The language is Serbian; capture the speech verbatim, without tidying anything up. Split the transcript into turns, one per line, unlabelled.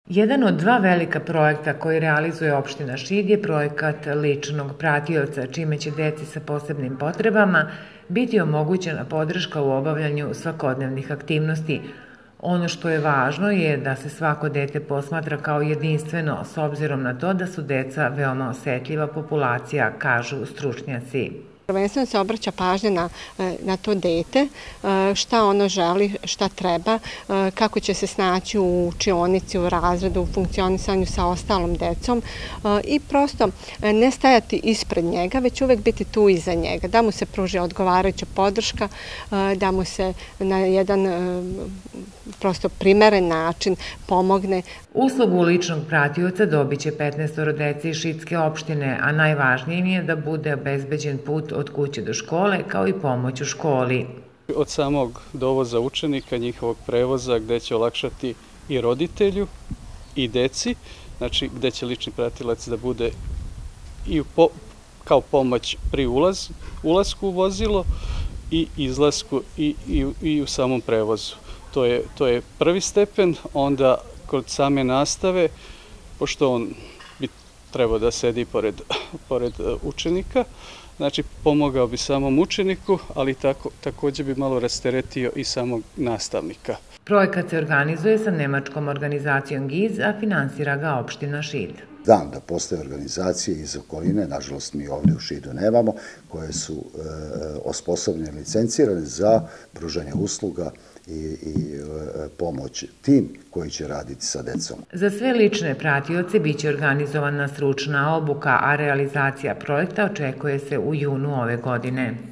Jedan od dva velika projekta koji realizuje opština Šid je projekat ličnog pratioca, čime će deci sa posebnim potrebama biti omogućena podrška u obavljanju svakodnevnih aktivnosti. Ono što je važno je da se svako dete posmatra kao jedinstveno, s obzirom na to da su deca veoma osetljiva populacija, kažu stručnjaci.
Prvenstveno se obraća pažnja na, na to dete, šta ono želi, šta treba, kako će se snaći u učionici, u razredu, u funkcionisanju sa ostalom decom i prosto ne stajati ispred njega, već uvek biti tu iza njega, da mu se pruži odgovarajuća podrška, da mu se na jedan prosto primeren način pomogne.
Uslugu ličnog pratioca dobit će petnaestoro dece iz Šidske opštine, a najvažnije im je da bude obezbeđen put od kuće do škole, kao i pomoć u školi.
Od samog dovoza učenika, njihovog prevoza, gde će olakšati i roditelju i deci, znači gde će lični pratilac da bude i po, kao pomoć pri ulaz, ulasku u vozilo i izlasku i, i, i u samom prevozu. To je, to je prvi stepen, onda kod same nastave, pošto on bi trebao da sedi pored, pored učenika, znači pomogao bi samom učeniku, ali tako, takođe bi malo rasteretio i samog nastavnika.
Projekat se organizuje sa nemačkom organizacijom G I Z, a finansira ga opština Šid.
Znam da postoje organizacije iz okoline, nažalost mi ovdje u Šidu nemamo, koje su e, osposobljene, licencirane za pružanje usluga i, i e, pomoć tim koji će raditi sa decom.
Za sve lične pratioce biće organizovana stručna obuka, a realizacija projekta očekuje se u junu ove godine.